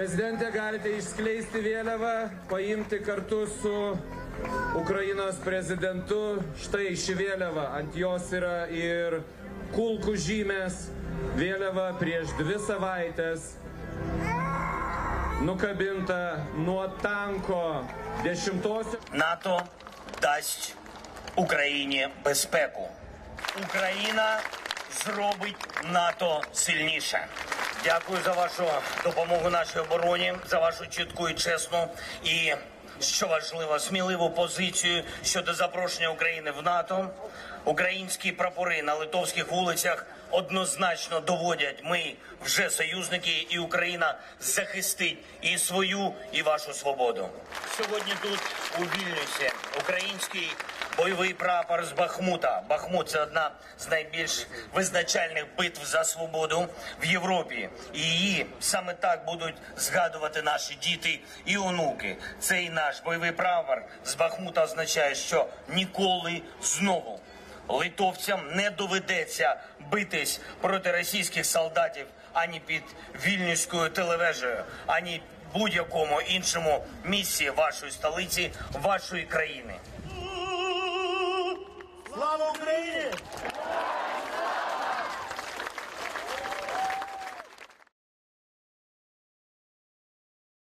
Prezidente, galite išskleisti vėliavą, paimti kartu su Ukrainos prezidentu. Štai ši vėliava, ant jos yra ir kulkų žymės. Vėliava prieš 2 savaitės nukabinta nuo танко 10-osios. НАТО дасть Україні безпеку. Україна зробить НАТО сильніше. Дякую за вашу допомогу нашій обороні, за вашу чітку і чесну і, що важливо, сміливу позицію щодо запрошення України в НАТО. Українські прапори на литовських вулицях однозначно доводять, ми вже союзники, і Україна захистить і свою, і вашу свободу. Сьогодні тут, у Вільнюсі, український бойовий прапор з Бахмута. Бахмут – це одна з найбільш визначальних битв за свободу в Європі. І її саме так будуть згадувати наші діти і онуки. Цей наш бойовий прапор з Бахмута означає, що ніколи знову литовцям не доведеться битись проти російських солдатів ані під Вільнюською телевежею, ані будь-якому іншому місці вашої столиці, вашої країни. Слава Україні!